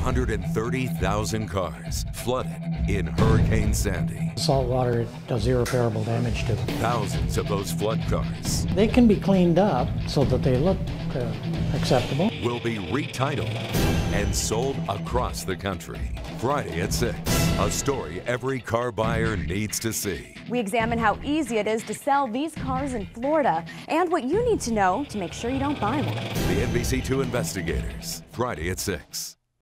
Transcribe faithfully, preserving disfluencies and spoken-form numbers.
hundred thirty thousand cars flooded in Hurricane Sandy. Salt water does irreparable damage to them. Thousands of those flood cars They can be cleaned up so that they look uh, acceptable. will be retitled and sold across the country. Friday at six, a story every car buyer needs to see. We examine how easy it is to sell these cars in Florida and what you need to know to make sure you don't buy one. The N B C two Investigators, Friday at six.